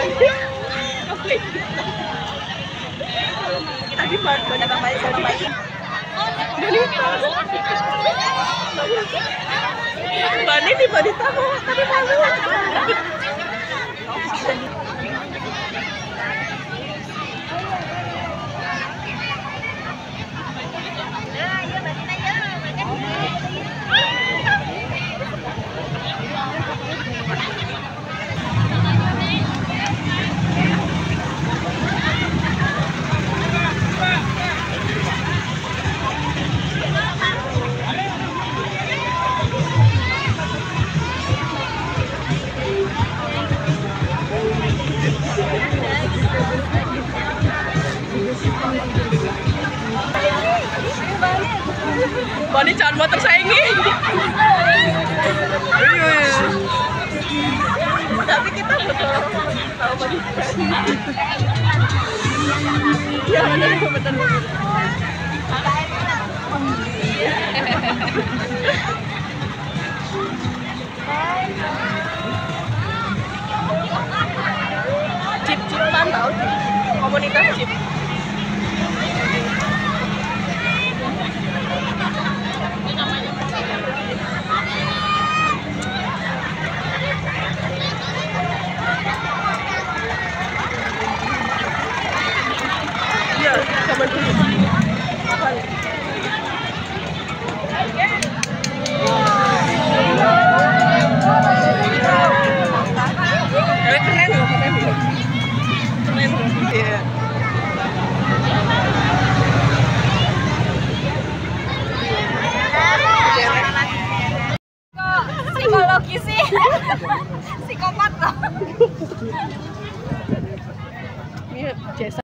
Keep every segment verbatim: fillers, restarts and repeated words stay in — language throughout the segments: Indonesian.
Tadi banyak yang baik sama baik. Bonita. Bani di Bonita kok tadi malu. Bani jangan mau tersaingi. Tapi kita butuh tahu Bani. Iya benar benar. Cip-cipan tahu komunitas cip. Iya, sama dulu. Keren loh, keren loh. Keren loh. Iya. Psikologi sih. Psikopat loh. Iya, jasa.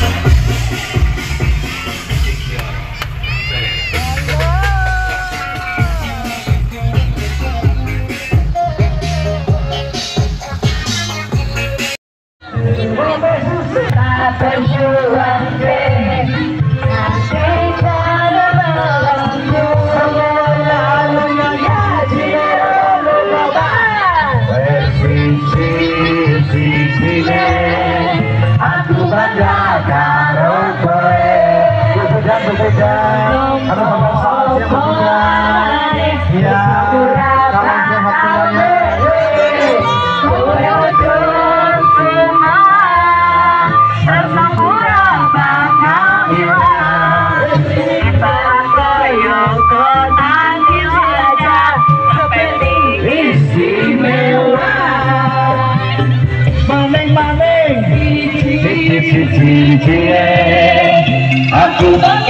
Aku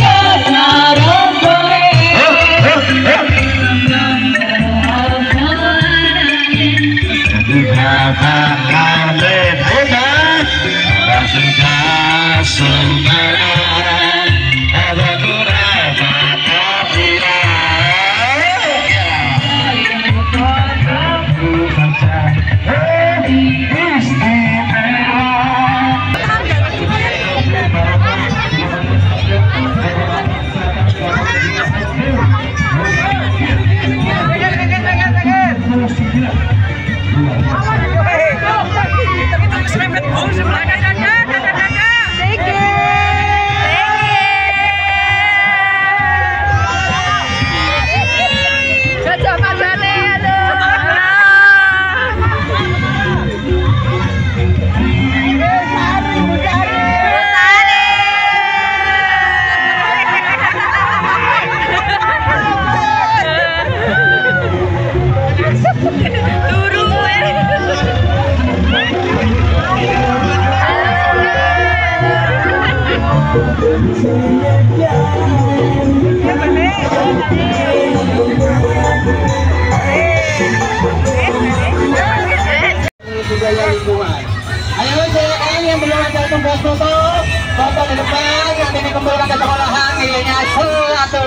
budaya lingkungan. Ayo silakan yang belum ada tugas foto, foto di depan, nanti dikumpulkan ke sekolahan, nilainya satu.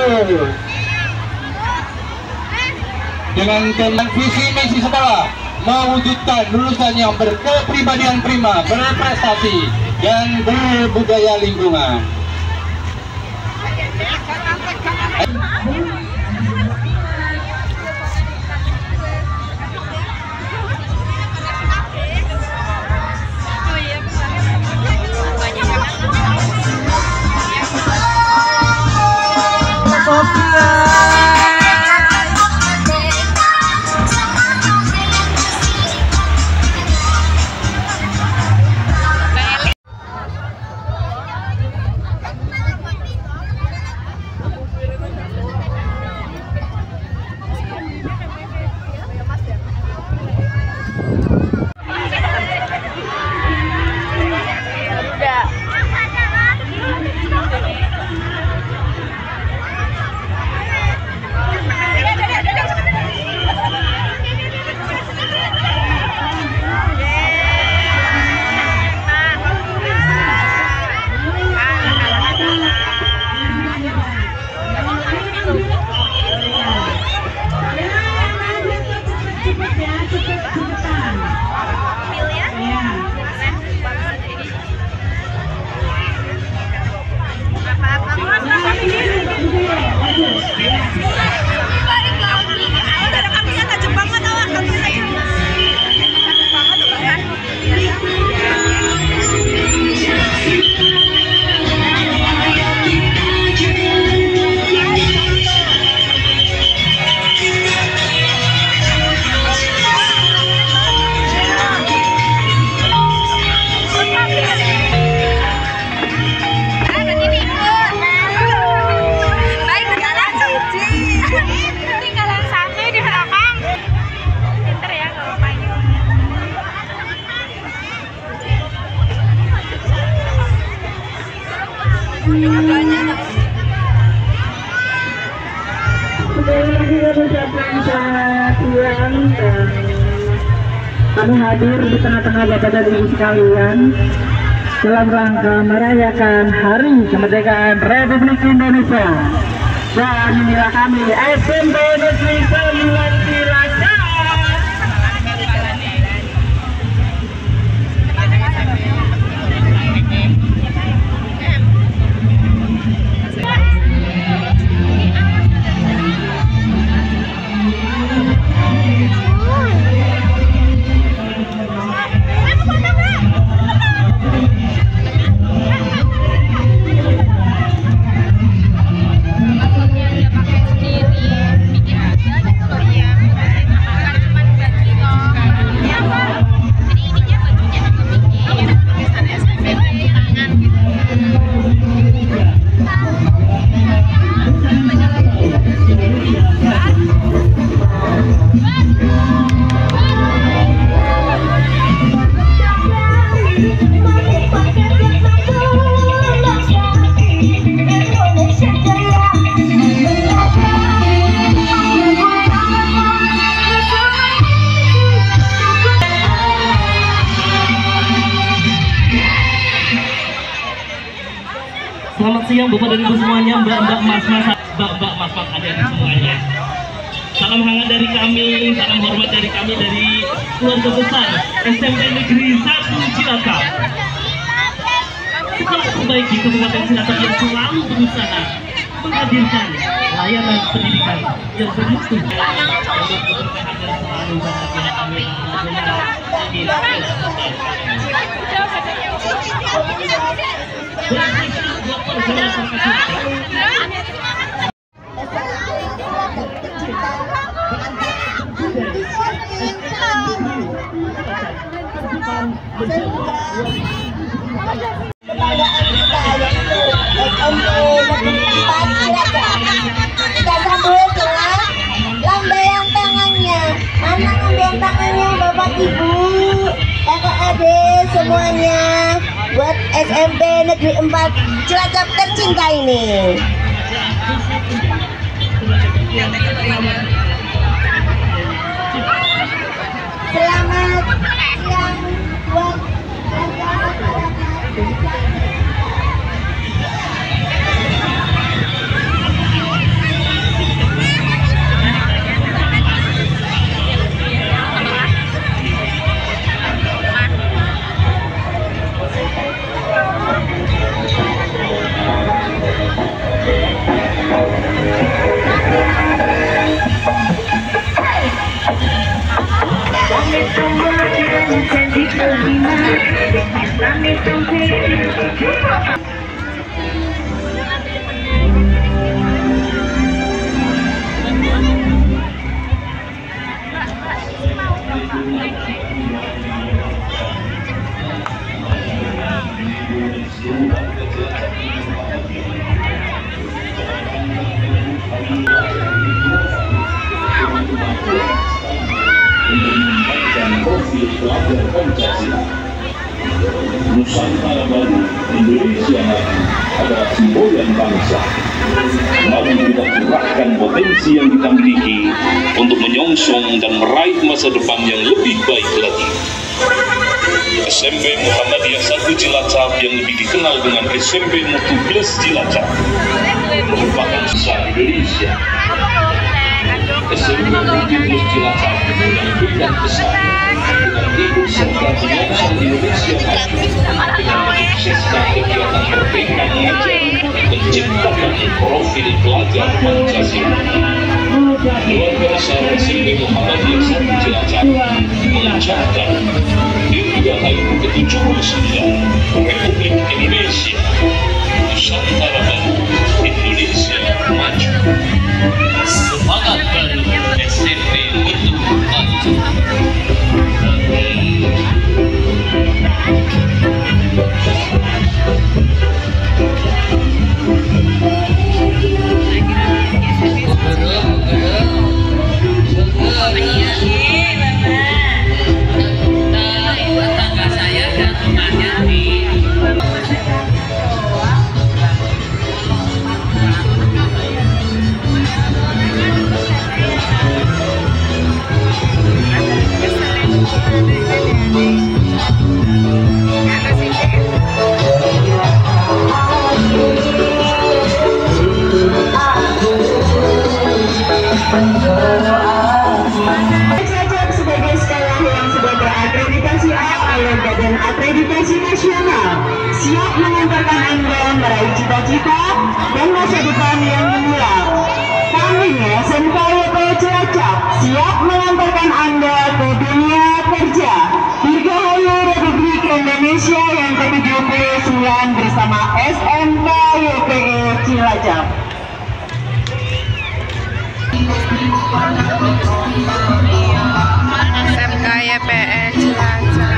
Dengan dengan visi misi sekolah mewujudkan lulusan yang berkepribadian prima, berprestasi, dan berbudaya lingkungan. hadir di tengah-tengah Bapak dan Ibu sekalian dalam rangka merayakan Hari Kemerdekaan Republik Indonesia. Dan inilah kami S M P Negeri sembilan Cilacap. Selamat siang Bapak dan Ibu semuanya, Mbak-mbak, Mas-mas, Mbak-mbak, Mas-mas, adik-adik semuanya. Salam hangat dari kami, salam hormat dari kami dari keluarga besar S M P Negeri satu Cilacap. Sekolah terbaik di Kabupaten Cilacap yang selalu berusaha menghadirkan layanan pendidikan yang bermutu untuk keberkahan dan selalu bahagia. Amin. Kita sambut dengan lambaian tangannya. Mana lambaian tangannya Bapak Ibu, kakak adik semuanya, buat S M P Negeri empat Cilacap tercinta ini. Selamat siang buat Nusantara baru, Indonesia maju adalah semboyan bangsa. Mari kita curahkan potensi yang kita miliki untuk menyongsong dan meraih masa depan yang lebih baik lagi. S M P Muhammadiyah satu Cilacap yang lebih dikenal dengan S M P Mutu Plus Cilacap merupakan besar Indonesia. S M P Mutu Plus Cilacap yang berikan besar dengan ikut serta menyongsong Indonesia maju dengan mensukseskan kegiatan Merdeka Mengajar, menciptakan profil pelajar Pancasila. Keluarga besar S M P Muhammadiyah satu Cilacap mengucapkan Dirgahayu ke tujuh puluh sembilan Republik Indonesia, Nusantara baru, Indonesia maju. Semangat baru S M P itu maju. Tetangga saya dan rumahnya di edukasi nasional siap mengantarkan Anda meraih cita-cita dan masa depan yang gemilang. Kami S M K Y P Cilacap siap mengantarkan Anda ke dunia kerja. Dirgahayu Republik Indonesia yang ke tujuh puluh sembilan bersama S M K Y P Cilacap. S M K Y P Cilacap.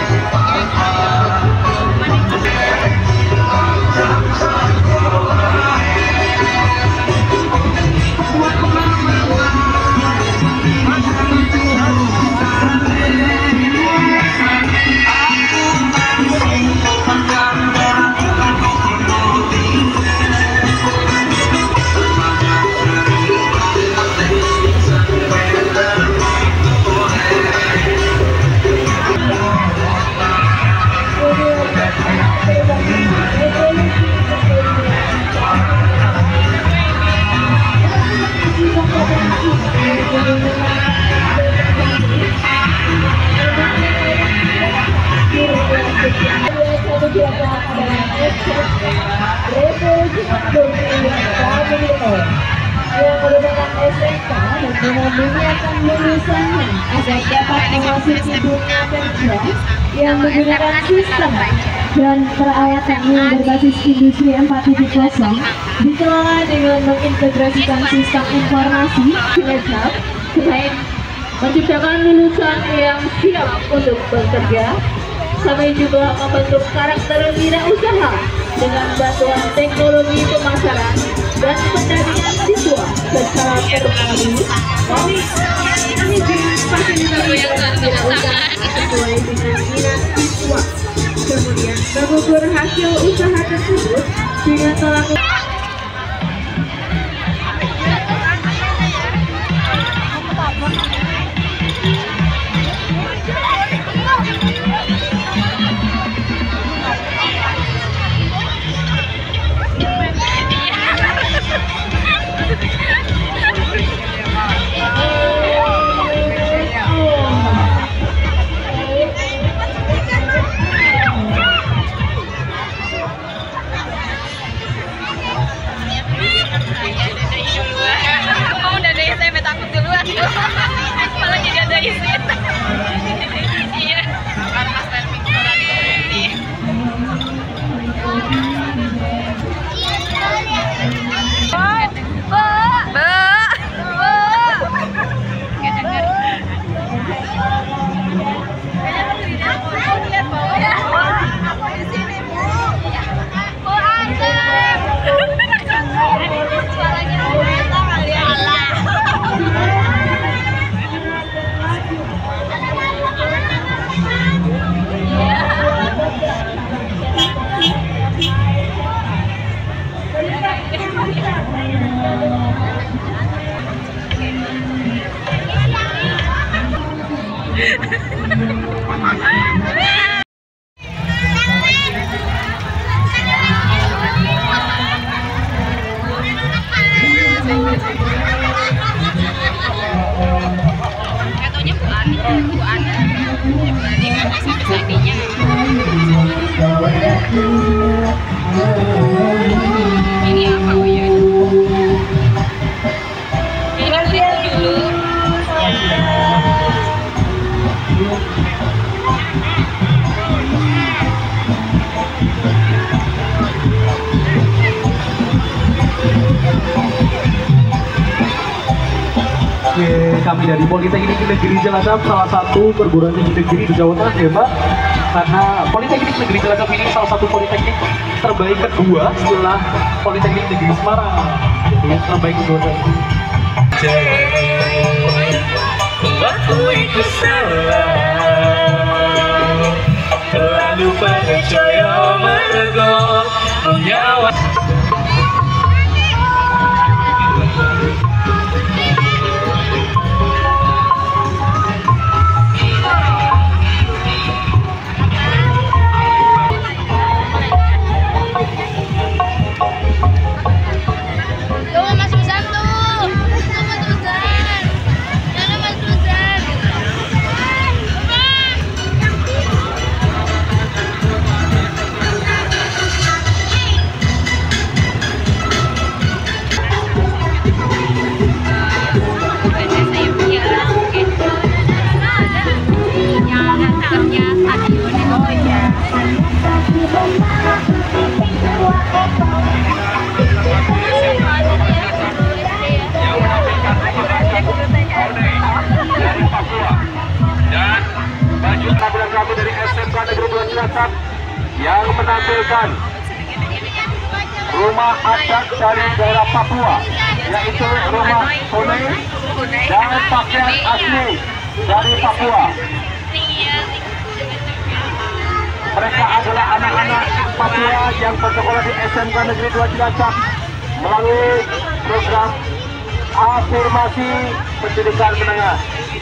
Yang merupakan S M K dan mengumpulkan lulusannya agar dapat memasuki dunia kerja yang menggunakan sistem dan peralatan yang berbasis industri empat titik nol dikelola dengan mengintegrasikan sistem informasi Cilacap selain menciptakan lulusan yang siap untuk bekerja, sampai juga membentuk karakter wirausaha dengan bantuan teknologi pemasaran dan pendampingan siswa secara terpadu dari manajemen fasilitasi dan wirausaha sesuai dengan minat siswa. Kemudian mengukur hasil usaha tersebut dengan melakukan malah jadi ada izin. Iya, karena pas main picturean ini. Mbak, mbak, mbak. Lihat bawah ya. Di sini bu. Bu Asep. Suaranya kita kalian. Katanya Bu Ani, Bu Ani, Bu Ani kan S M P tadinya. Ini apa ya? Ini dulu. Oke, kami dari Politeknik Negeri Cilacap, salah satu perguruan tinggi negeri di Jawa Tengah ya Mbak. Karena Politeknik Negeri Cilacap ini salah satu politeknik terbaik kedua setelah Politeknik Negeri Semarang. Jadi terbaik kedua. Aku itu salah, terlalu percaya mergo nyawa. Cilacap yang menampilkan rumah adat dari daerah Papua, yaitu rumah Pune dan pakaian asli dari Papua. Mereka adalah anak-anak Papua yang bersekolah di S M K Negeri dua Cilacap melalui program afirmasi pendidikan menengah.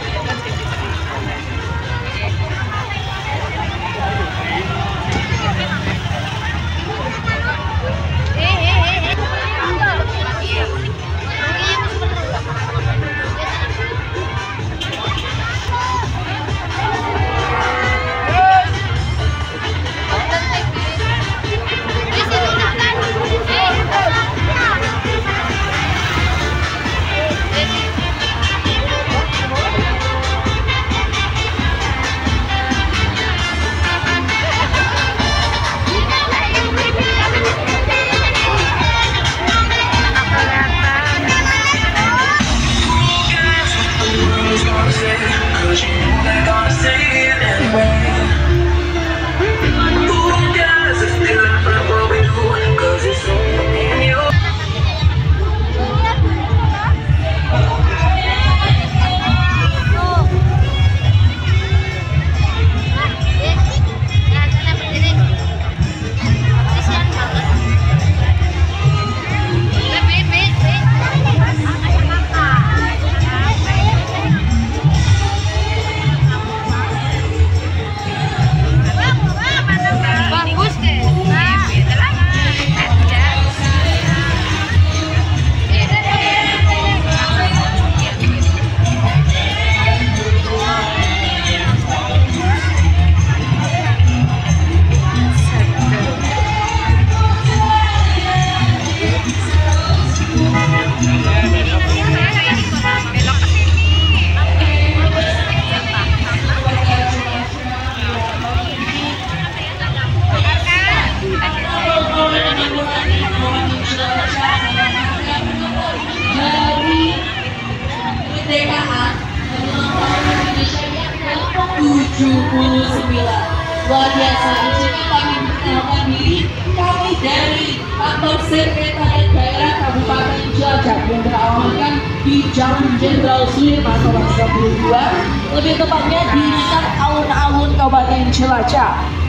tujuh puluh sembilan. Luar biasa. Di sini kami memperkenalkan diri kami dari kantor sekretariat daerah Kabupaten Cilacap yang beralamatkan di Jalan Jenderal Sudirman nomor tiga puluh dua, lebih tepatnya di Likat Alun-Alun Kabupaten Cilacap.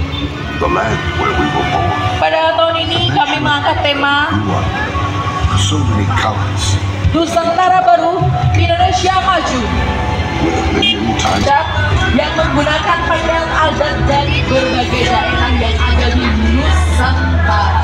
The land where we were born. Pada tahun ini kami mengangkat tema So many colors. Nusantara Baru, Indonesia Maju, yang menggunakan pakaian adat dari berbagai daerah yang ada di Nusantara.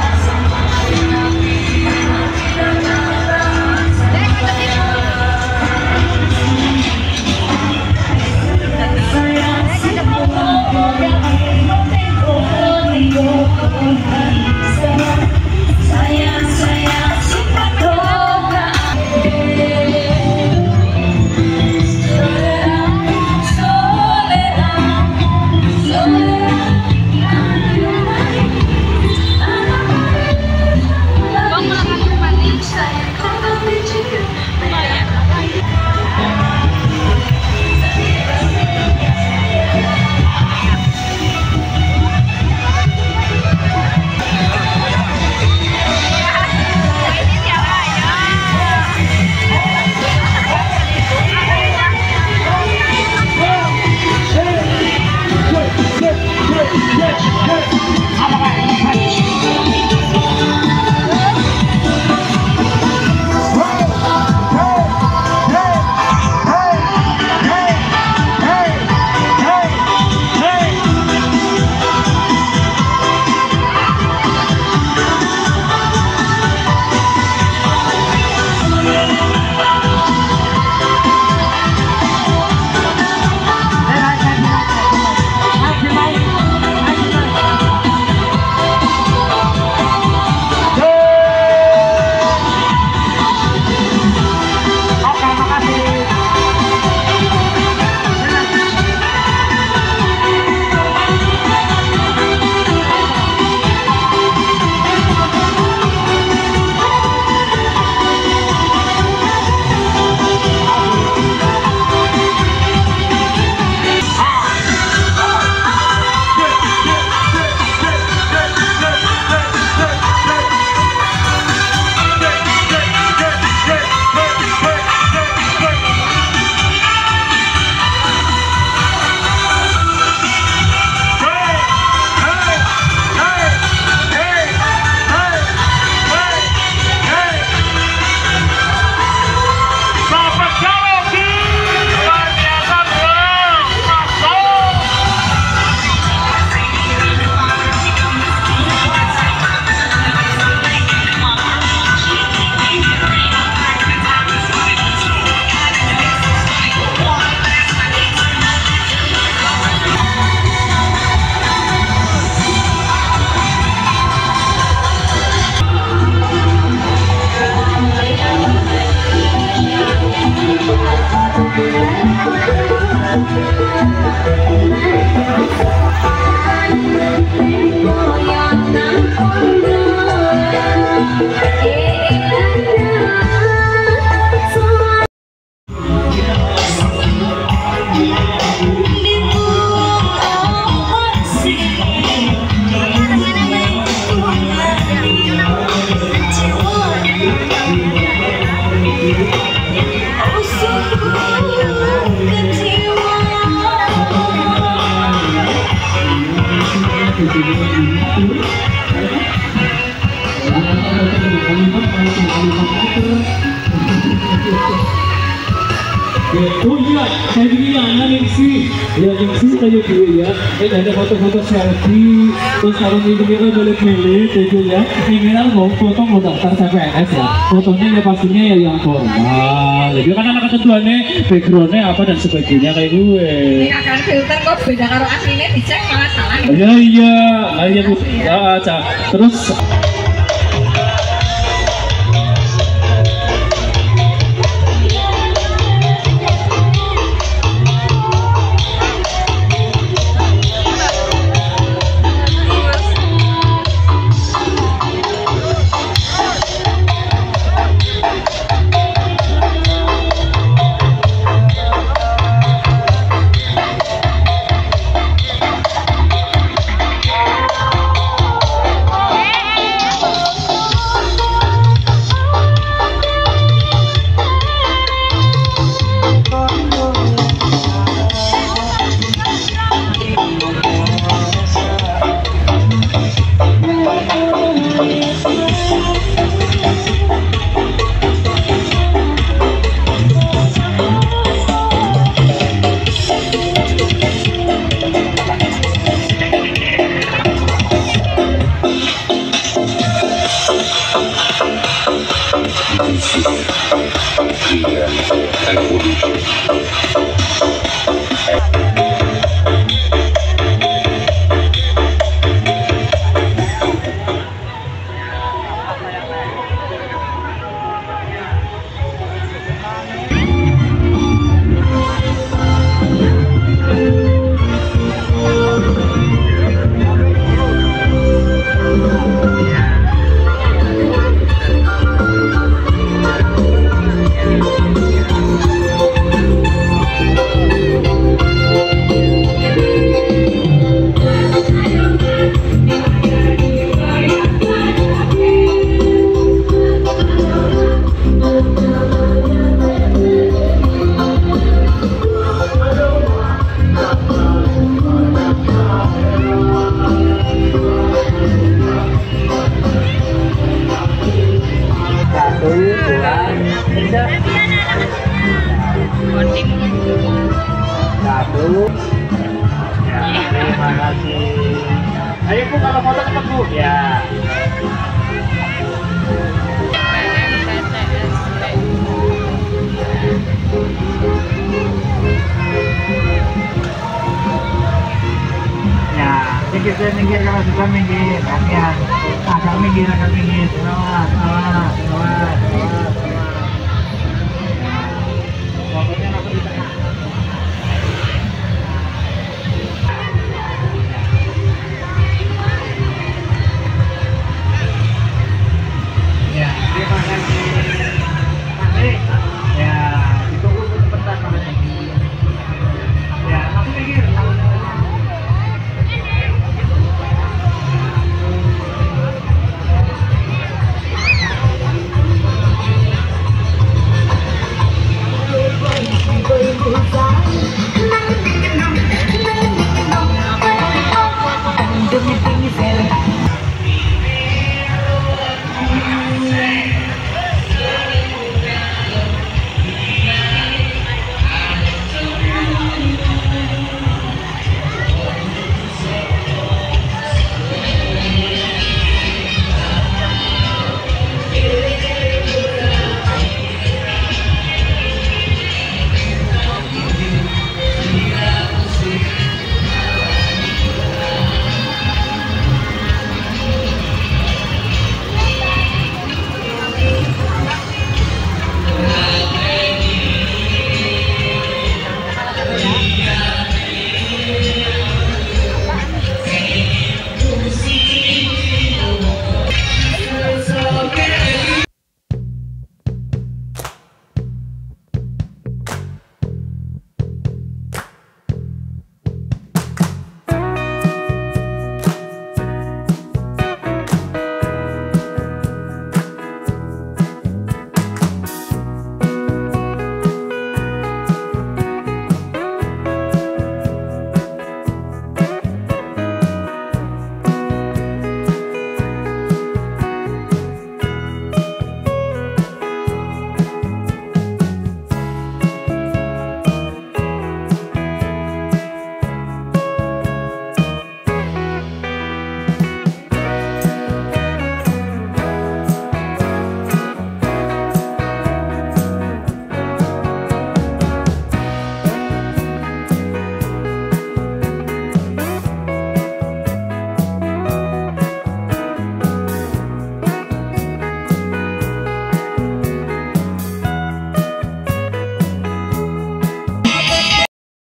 di sini itu. Oh iya, saya begini anak Ningsi, ya Ningsi kayak gitu ya. Eh ada foto-foto selfie, terus kalau ini mereka boleh-boleh, gitu ya. Ini kan mau foto mau daftar C P N S ya. Fotonya ya pastinya ya yang formal. Jadi kan anak ketentuannya, backgroundnya apa dan sebagainya kayak gue. Ini akan filter kok beda karo aslinya dicek malah salah. Iya iya, nah iya bu, ah, cak. Terus satu. Ya, terima kasih. Ayo Bu, kalau foto cepat Bu. Ya. Ya, minggir minggir kalau suka minggir, kalian agak minggir agak minggir, awas awas awas awas. Pokoknya aku di tengah. Ya, terima kasih. Nanti, ya, ditunggu sebentar namanya. Ya, langsung minggir. Demi tinggi sel